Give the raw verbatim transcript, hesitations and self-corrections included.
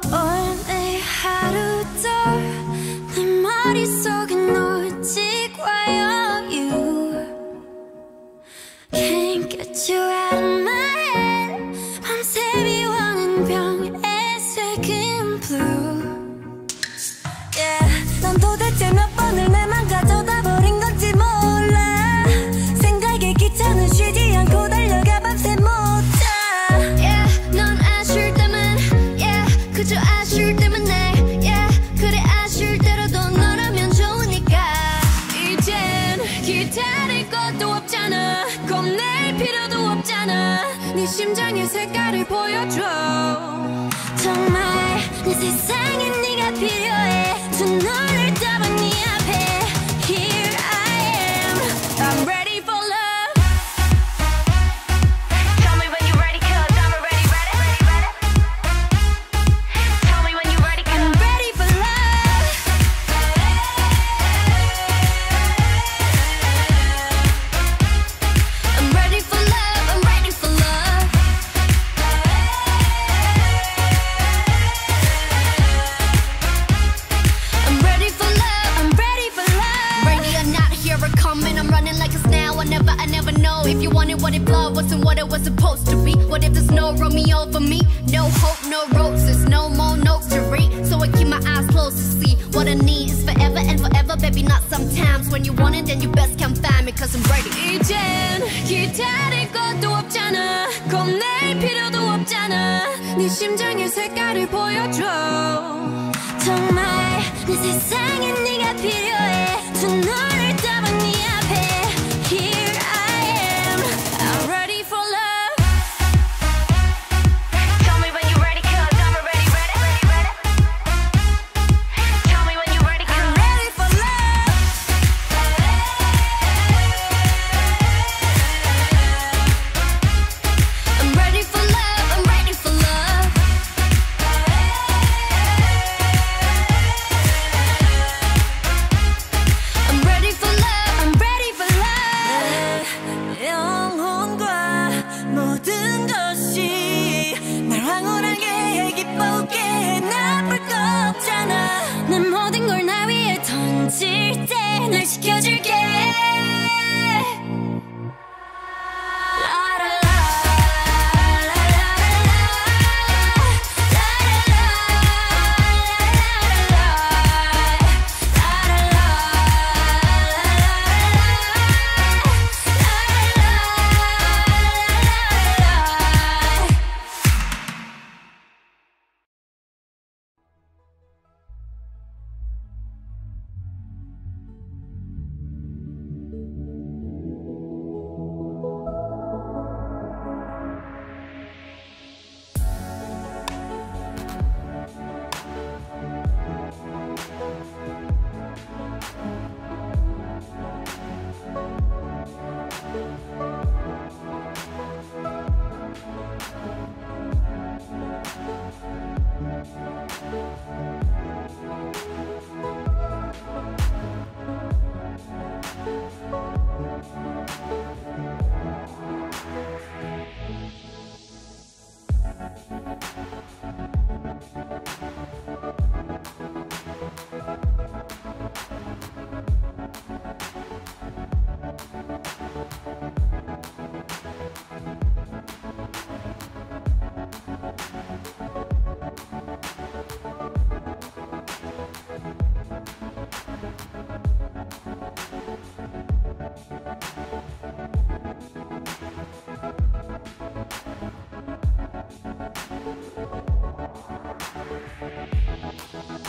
오늘 하루도 내 머릿속은 오직 와요 You Can't get you out of my head 밤새 비워낸 병의 색은 blue Yeah 넌 도대체 몇 번을 내만 가져다 버린 건지 몰라 생각에 기차는 쉬지 않고 달려가 밤새 못 자 Yeah 넌 아쉬울 때만 Yeah 그저 아쉬울 때문에 Yeah 그래 아쉬울 때라도 너라면 좋으니까 이젠 기다릴 것도 없잖아 겁낼 필요도 없잖아 네 심장의 색깔을 보여줘 정말 내 세상에 네가 필요해 두 눈을 떠봐 네 앞에 Here I am I'm ready for love Tell me when you're ready cause I'm already ready Tell me when you're ready cause I'm ready for love I'm ready for love I'm ready for love I'm ready for love I'm ready for love Ready or not here I come and I'm running like a snail I never I never know if you wanted what if love wasn't what it was supposed to be what if there's no Romeo for me no hope no roses no more notes to read so I keep my eyes closed to see what I need is forever and forever baby not sometimes when you want it then you best come find me cause I'm ready 이젠 기다릴 것도 없잖아 겁낼 필요도 없잖아 네 심장의 색깔을 보여줘 정말 내 세상에 네가 필요해 두 눈을 떠봐 네 앞에 Here I am I'm ready for love Tell me when you're ready cause I'm already ready Tell me when you're ready cause I'm ready for love I'm ready for love I'm ready for love I'm ready for love I'm ready for love 내 영혼과 모든 것이 날 황홀하게 해 기쁘게 해 나쁠 거 없잖아 내 모든 걸 나 위에 던질 때 날 지켜줄게 We'll be right back.